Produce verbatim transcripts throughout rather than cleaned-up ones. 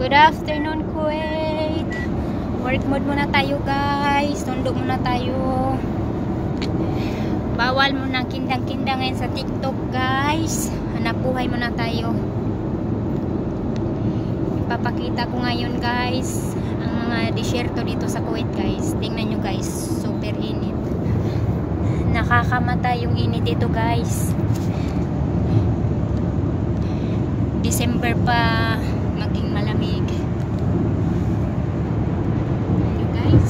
Good afternoon, Kuwait. Work mode muna tayo, guys. Tundo muna tayo. Bawal muna kindang-kindang ngayon sa TikTok, guys. Hanap buhay muna tayo. Ipapakita ko ngayon, guys, ang mga disyerto dito sa Kuwait, guys. Tingnan nyo, guys. Super init. Nakakamatay yung init dito, guys. December pa maging malamig. Ayan, guys.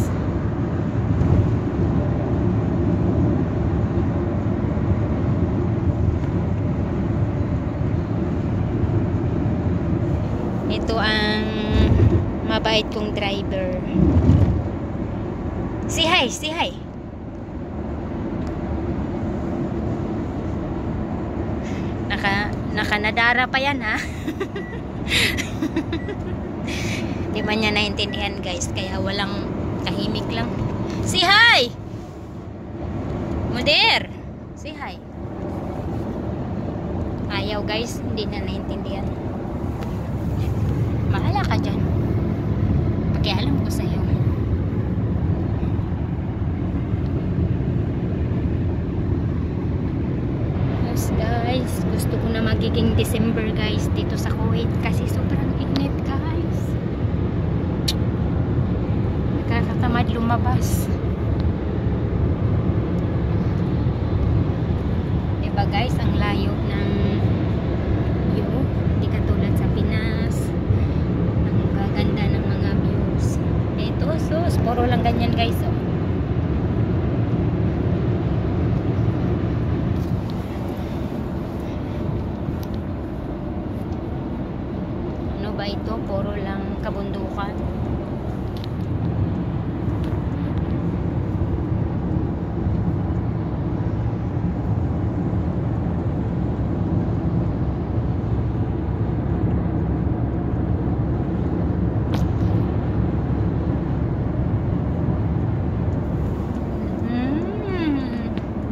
Ito ang mabait kong driver. Say hi, say hi. Naka Nakanadara pa yan, ha? Di ba niya naintindihan, guys? Kaya walang tahimik lang. Say hi! Mudir! Say hi. Ayaw, guys. Hindi na naintindihan. Mahala ka dyan. Pakialam ko sa'yo. Guys, gusto ko na magiging December, guys, dito sa Kuwait kasi sobrang init, guys. Nakakatamad lumabas. Diba, guys, ang layo ng view, hindi katulad sa Pinas. Ang gaganda ng mga views. Ito, sus, puro lang ganyan, guys, oh. Ba ito, puro lang kabundukan. Hmm.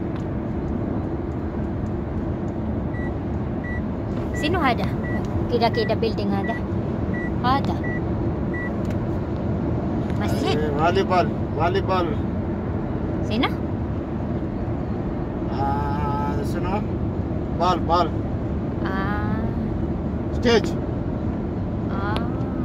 Sino ada? Kida-kida building ada. Ada. Masjid. Volleyball. Volleyball. Sino? Ah, sino? Ball, ball. Ah. Stage. Ah.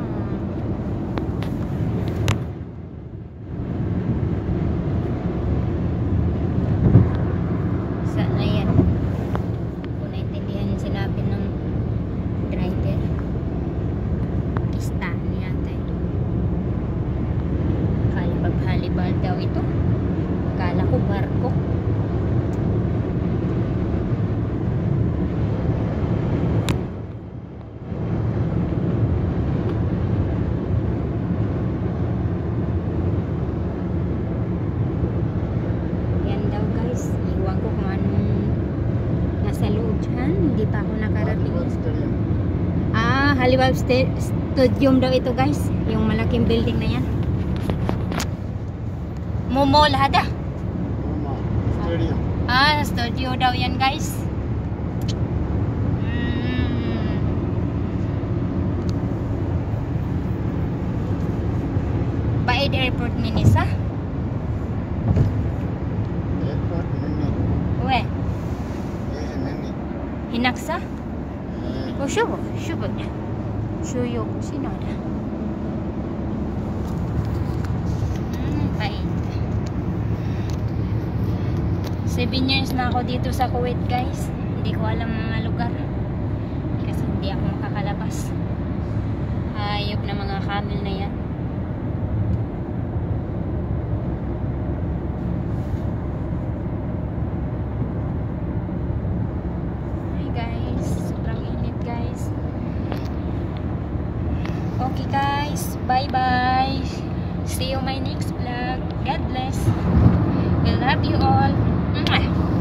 Sana yan. Kung naintindihan yung sinabi ng driver. Pakistan yata ito. Kala pag-halibal daw ito. Kala ko barko. Yan daw, guys. Iwan ko kung anong nasa loob dyan. Hindi pa ako nakarating. Ah, Halibab Stadium daw ito, guys. Yung malaking building na yan. Momo lahat ah. Stadium. Ah, studio daw yan, guys. Hmm. Baid Airport Minisa. Airport Mini. Uwe. Eh, Mini. Hinaksa? Eh, Oh, sure. Sure niya. Suyo. Sino na? Hmm, bait. Seven years na ako dito sa Kuwait, guys. Hindi ko alam mga lugar. Kasi hindi ako makakalabas. Hayop na mga camel na yan. Hi, guys. Sobrang init, guys. Okay, guys. Bye-bye. See you my next vlog. God bless. We love you all. Mwah.